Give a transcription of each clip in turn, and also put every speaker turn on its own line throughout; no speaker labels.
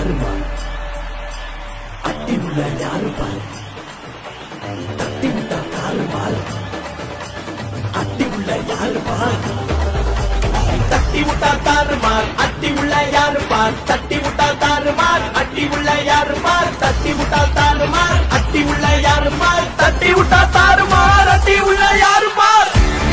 தாறுமா அட்டி உள்ள யாரு பாரு தட்டி விட்டா தாறுமாறு அட்டி உள்ள யாரு பார் தட்டி விட்டா தாறுமார் அட்டி உள்ள யாரு பார் தட்டி விட்டா தாறுமார் அட்டி உள்ள யாரு பார் தட்டி விட்டா தாறுமார் அட்டி உள்ள யாரு பார் தட்டி விட்டா தாறுமார் அட்டி உள்ள யாரு பார்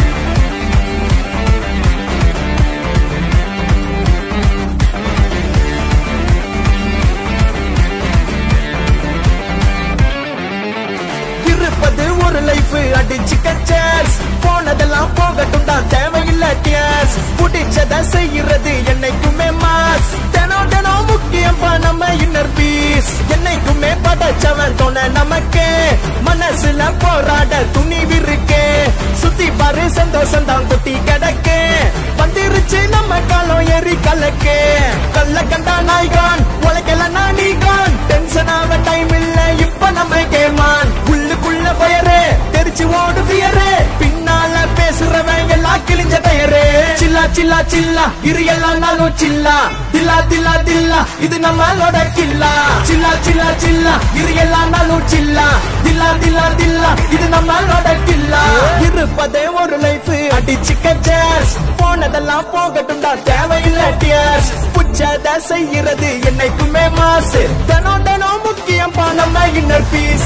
இருப்பது ஒரு லைஃப் அடிச்சு கச்சேஸ் போனதெல்லாம் போகட்டும் தான் தேவையில்லை டியர்ஸ் புடிச்சத செய்யறது என்னைக்குமே மாஸ் தினம் தினம் முக்கியம் நம்ம இன்னர் பீஸ் என்னைக்குமே படைச்சவன் தோண நமக்கு மனசுல போராட துணிவு இருக்கே சுத்தி பாரு சந்தோஷம் தான் கொட்டி கிடக்கு வந்துருச்சு நம்ம காலம் ஏறி கலக்கு கல்ல கண்டா நாய்கான் உலகெல்லாம் நீகான் டென்ஷன் ஆக டைம் இல்ல இப்ப நம்ம கேமான் உள்ளுக்குள்ள பயரு தெரிச்சு ஓடு பியரு பின்னால பேசுறவன் எல்லாம் கிழிஞ்ச டயரு சில்லா சில்லா சில்லா இரு எல்லாம் நாளும் சில்லா தில்லா தில்லா தில்லா இது நம்மளோட கில்லா சில்லா சில்லா சில்லா இரு எல்லாம் நாளும் சில்லா தில்லா தில்லா தில்லா இது நம்மளோட கில்லா இருப்பதே ஒரு லைஃப் அடிச்சு கச்சேஸ் போனதெல்லாம் போகட்டும் தான் தேவையில்லை டியர்ஸ் புச்சத செய்யறது என்னைக்குமே மாசு தினம் தினம் முக்கியம் நம்ம இன்னர் பீஸ்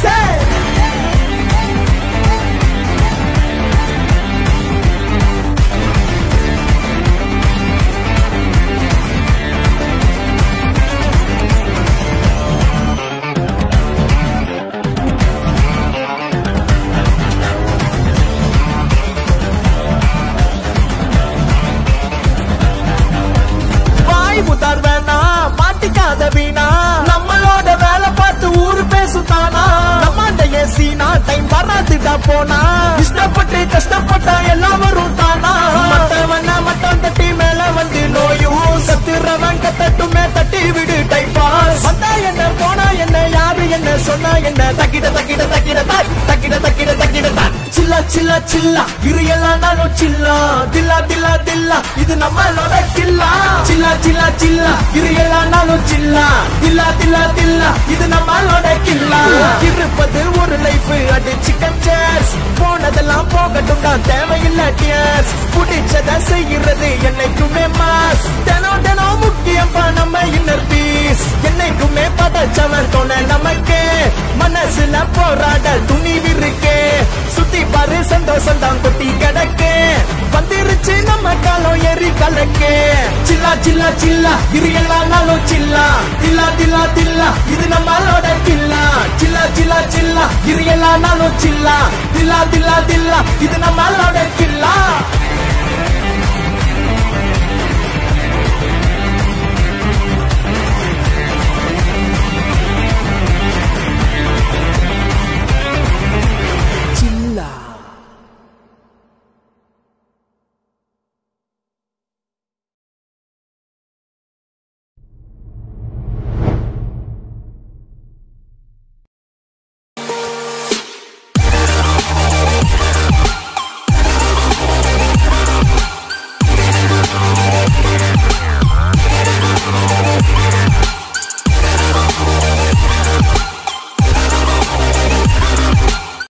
புத்தார் வேணா மாட்டிக்காத வீணா நம்மளோட வேலை பார்த்து ஊரு பேசுதானா நம்மாண்ட ஏசினா டைம் வராதுடா போனா இஷ்டப்பட்டு கஷ்டப்பட்டா எல்லாம் வரும் தானா மத்தவன மட்டம் தட்டி மேல வந்து நோயும் சத்துறவன் கத்தட்டுமே தட்டி விடு டைப்பாஸ் வந்தா என்ன போனா என்ன யாரு என்ன சொன்னா என்ன தக்கிட தக்கிட தக்கிட தாய் தக்கிட தக்கிட தக்கிட தாய் சில்லா சில்லா சில்லா இரு எல்லாம் நாளும் சில்லா தில்லா தில்லா தில்லா இது நம்மளோட கில்லா சில்லா சில்லா சில்லா இரு எல்லாம் நாளும் சில்லா தில்லா தில்லா தில்லா இது நம்மளோட கில்லா இருப்பது ஒரு லைஃப் அடிச்சு கச்சேஸ் போனதெல்லாம் போகட்டும் தான் தேவையில்லை டியர்ஸ் புடிச்சத செய்யறது என்னைக்குமே மாஸ் தினம் தினம் முக்கியம் நம்ம இன்னர் பீஸ் என்னைக்குமே படைச்சவன் தோண நமக்கு மனசுல போராட துணிவு இருக்கே சுத்தி பாரு சந்தோஷம் தான் கொட்டி கிடக்கு வந்துருச்சு நம்ம காலம் ஏறி கலக்கு சில்லா சில்லா சில்லா இரு எல்லாம் நாளும் சில்லா தில்லா தில்லா தில்லா இது நம்மளோட கில்லா சில்லா சில்லா சில்லா இரு எல்லாம் நாளும் சில்லா தில்லா தில்லா தில்லா இது நம்மளோட கில்லா